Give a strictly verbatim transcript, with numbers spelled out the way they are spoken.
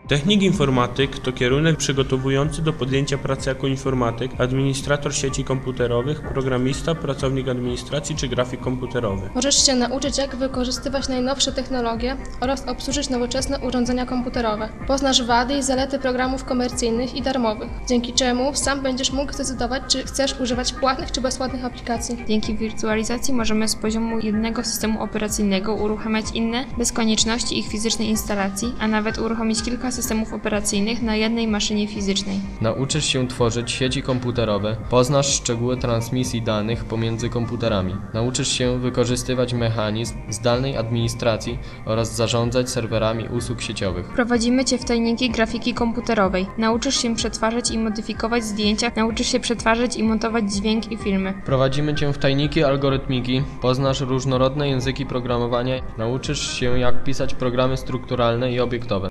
Technik informatyk to kierunek przygotowujący do podjęcia pracy jako informatyk, administrator sieci komputerowych, programista, pracownik administracji czy grafik komputerowy. Możesz się nauczyć, jak wykorzystywać najnowsze technologie oraz obsłużyć nowoczesne urządzenia komputerowe. Poznasz wady i zalety programów komercyjnych i darmowych, dzięki czemu sam będziesz mógł zdecydować, czy chcesz używać płatnych czy bezpłatnych aplikacji. Dzięki wirtualizacji możemy z poziomu jednego systemu operacyjnego uruchamiać inne bez konieczności ich fizycznej instalacji, a nawet uruchomić kilka systemów operacyjnych na jednej maszynie fizycznej. Nauczysz się tworzyć sieci komputerowe, poznasz szczegóły transmisji danych pomiędzy komputerami. Nauczysz się wykorzystywać mechanizm zdalnej administracji oraz zarządzać serwerami usług sieciowych. Prowadzimy Cię w tajniki grafiki komputerowej. Nauczysz się przetwarzać i modyfikować zdjęcia, nauczysz się przetwarzać i montować dźwięk i filmy. Prowadzimy Cię w tajniki algorytmiki, poznasz różnorodne języki programowania, nauczysz się jak pisać programy strukturalne i obiektowe.